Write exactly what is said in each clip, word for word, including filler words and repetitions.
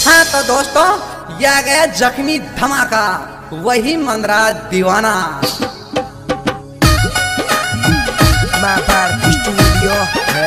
हाँ तो दोस्तों, यह गया जख्मी धमाका, वही मंदरा दीवाना। माँ भारती स्टूडियो है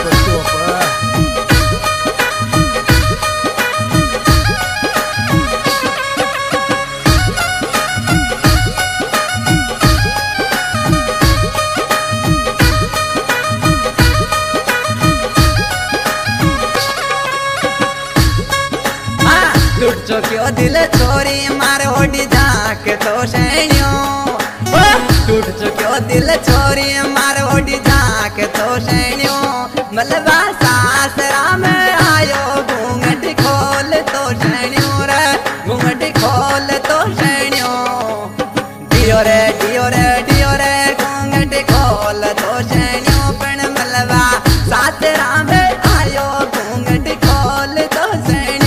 टूट चुक्यो दिल चोरी मार ओडी झाक तो सैनियो। टूट चुक्यो दिल चोरी मार ओडी झाक तो सैनियो। मलबा सासरा में आयो घूंघट खोल तो सैनियो रे, घूंघट खोल तो सैनियो। डियो रे डियो रे डियो रे घूंघट खोल तो सैनियो। पण मलबा सासरा में आयो घूंघट खोल तो सैनियो।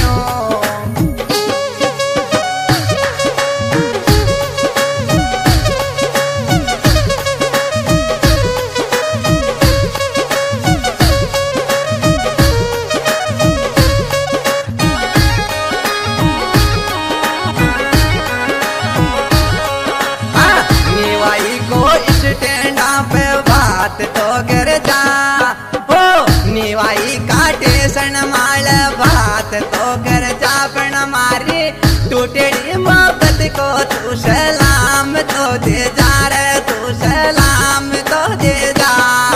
तो गिर जा हो निवाई काटे सन माल बात तो गर जा। पण मारी टूटेड़ी मोहब्बत को तू सलाम तो दे जा रे, तू सलाम तो दे जा।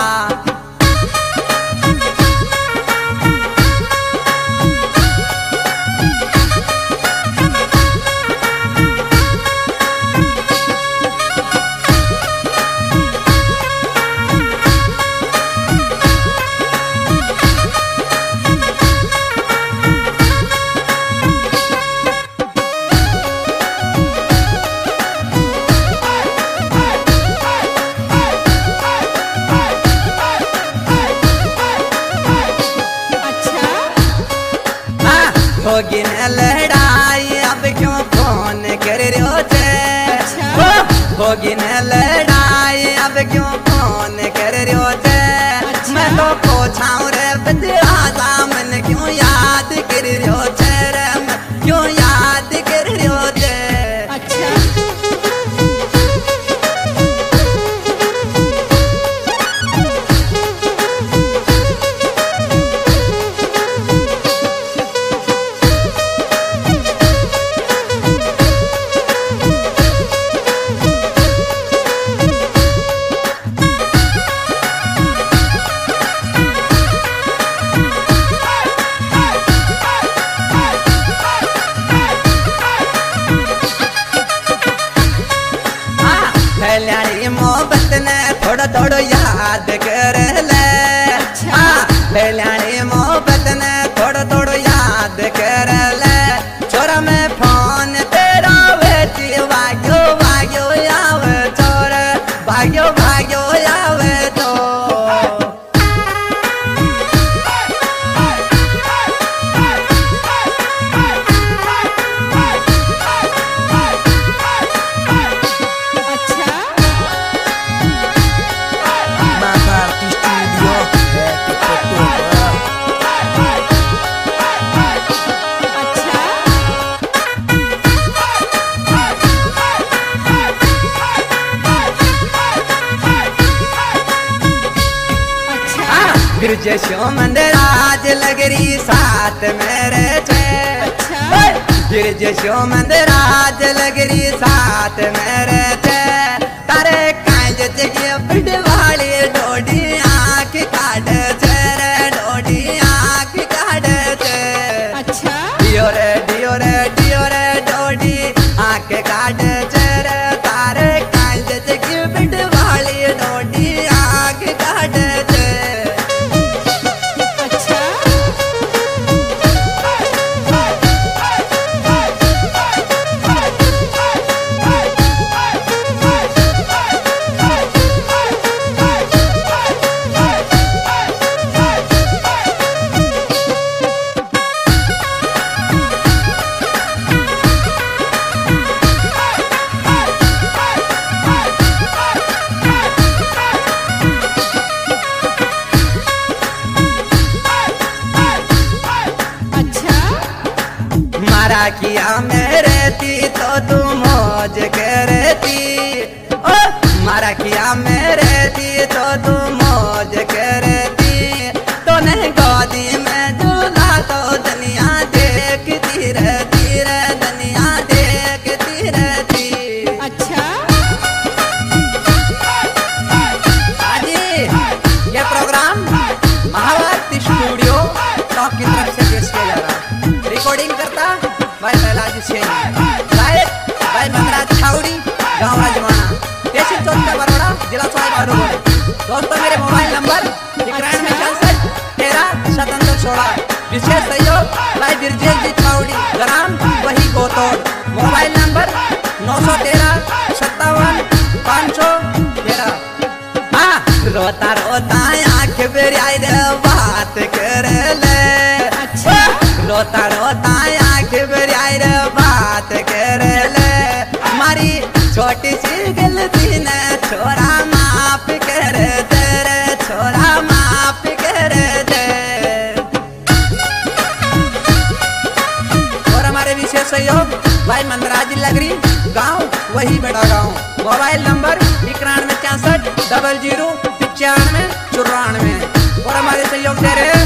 होगी न लड़ाई अब क्यों फोन कर रहे थे। होगी न लड़ाई अब क्यों फोन कर रहे थे। मैं तो पूछाऊं रे बदला मन क्यों याद कर रहे थे रे, क्यों याद कर रहे थे। कल्याणी मोहब्बत ने थोड़ा थोड़ा याद कर ले। कल्याणी मोहब्बत ने थोड़ा थोड़ा याद कर ले। छोरा में फोन तेरा बेटी भाग्यो भाग्यो आवे छोर, भाग्यो भाग्यो आवे तो। फिर जैसो मंदराज लगरी साथ मेरे थे। फिर जैसो मंदराज लगरी साथ मेरे थे। तारे कांज जगह पिटवाली डोडी आँख काट रे, डोडी आँख काट रे। डियो रे डियो रे डियो रे डोडी आँख काट रे। तारे कांज जगह पिटवाली डोडी आँख काट रे। मारा किया में रहती तो तू मौज करती, ओ मारा किया में रहती तो तू मौज करती, तो नहीं गोदी में झूला तो दुनिया देखती रहती रे, दुनिया देखती रहती। अच्छा हाजी ये प्रोग्राम महाभारत स्टूडियो टॉक की तरफ से पेश किया जा रहा है। रिकॉर्डिंग करता भाई पहलाजी सेन, गायक भाई मनराज छाउड़ी, गाँव राजवाना, तहसील चौथा बरोड़ा, जिला सवाई। दोस्तों मेरे मोबाइल नंबर इक्यानवे में चौसठ तेरह सतहत्तर सोलह। विशेष सहयोग भाई बिरजेश जी छाउड़ी, ग्राम वही गोतोड़। मोबाइल नंबर नौ सौ तेरह सत्तावन पाँच सौ तेरह। हाँ रोता रोता आँख बेराई रे बात कर ले, अच्छा रोता रोता आँख बेराई रे बात कर ले, हमारी छोटी सी गलती ने छोरा माफ कर दे रे, छोरा माफ कर दे। और हमारे विशेष सहयोग भाई मंदराजी लगरी, गांव वही बड़ा गांव। मोबाइल नंबर इक्यानवे चौसठ डबल जीरो पचानवे चौरानवे। और हमारे सहयोग दे रहे